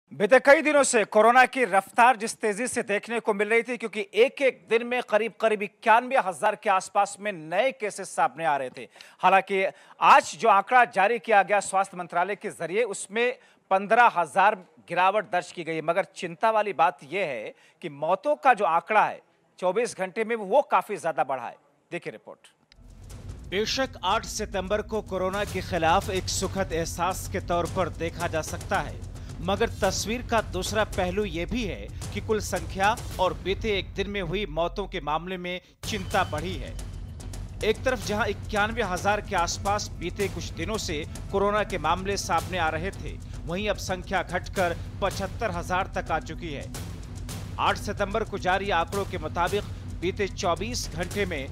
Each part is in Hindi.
बीते कई दिनों से कोरोना की रफ्तार जिस तेजी से देखने को मिल रही थी, क्योंकि एक एक दिन में करीब करीब 91,000 के आसपास में नए केसेस सामने आ रहे थे। हालांकि आज जो आंकड़ा जारी किया गया स्वास्थ्य मंत्रालय के जरिए, उसमें 15,000 गिरावट दर्ज की गई। मगर चिंता वाली बात यह है कि मौतों का जो आंकड़ा है 24 घंटे में वो काफी ज्यादा बढ़ा है। देखिए रिपोर्ट। बेशक 8 सितंबर को कोरोना के खिलाफ एक सुखद एहसास के तौर पर देखा जा सकता है, मगर तस्वीर का दूसरा पहलू यह भी है कि कुल संख्या और बीते एक दिन में हुई मौतों के मामले में चिंता बढ़ी है। एक तरफ जहां 91,000 के आसपास बीते कुछ दिनों से कोरोना के मामले सामने आ रहे थे, वहीं अब संख्या घटकर 75,000 तक आ चुकी है। 8 सितंबर को जारी आंकड़ों के मुताबिक बीते 24 घंटे में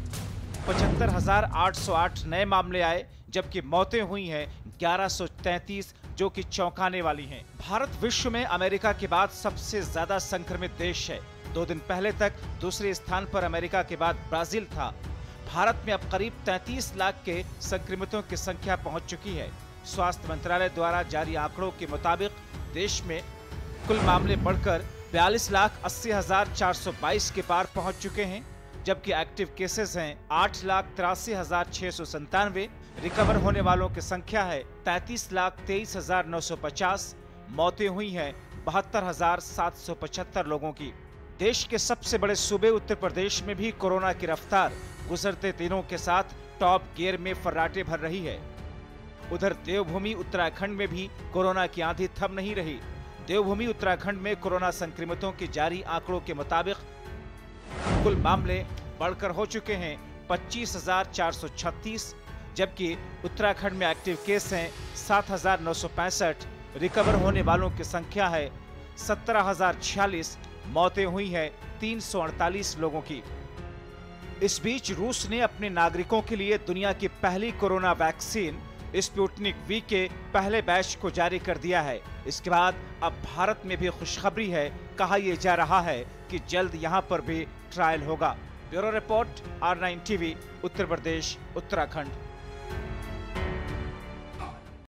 75,808 नए मामले आए, जबकि मौतें हुई हैं 1133, जो कि चौंकाने वाली हैं। भारत विश्व में अमेरिका के बाद सबसे ज्यादा संक्रमित देश है। 2 दिन पहले तक दूसरे स्थान पर अमेरिका के बाद ब्राजील था। भारत में अब करीब 33 लाख के संक्रमितों की संख्या पहुंच चुकी है। स्वास्थ्य मंत्रालय द्वारा जारी आंकड़ों के मुताबिक देश में कुल मामले बढ़कर 42,80,422 के पार पहुंच चुके हैं, जबकि एक्टिव केसेस हैं 8,83,697। रिकवर होने वालों की संख्या है 33,23,950। मौतें हुई हैं 72,775 लोगों की। देश के सबसे बड़े सूबे उत्तर प्रदेश में भी कोरोना की रफ्तार गुजरते दिनों के साथ टॉप गियर में फर्राटे भर रही है। उधर देवभूमि उत्तराखंड में भी कोरोना की आंधी थम नहीं रही। देवभूमि उत्तराखंड में कोरोना संक्रमितों की जारी आंकड़ों के मुताबिक कुल मामले बढ़कर हो चुके हैं 25,436, जबकि उत्तराखंड में एक्टिव केस हैं 7,965। रिकवर होने वालों की संख्या है 17,046। मौतें हुई हैं 348 लोगों की। इस बीच रूस ने अपने नागरिकों के लिए दुनिया की पहली कोरोना वैक्सीन स्पुतनिक वी के पहले बैच को जारी कर दिया है। इसके बाद अब भारत में भी खुशखबरी है। कहा यह जा रहा है कि जल्द यहां पर भी ट्रायल होगा। Bureau report, R9 TV, Uttar Pradesh, Uttarakhand.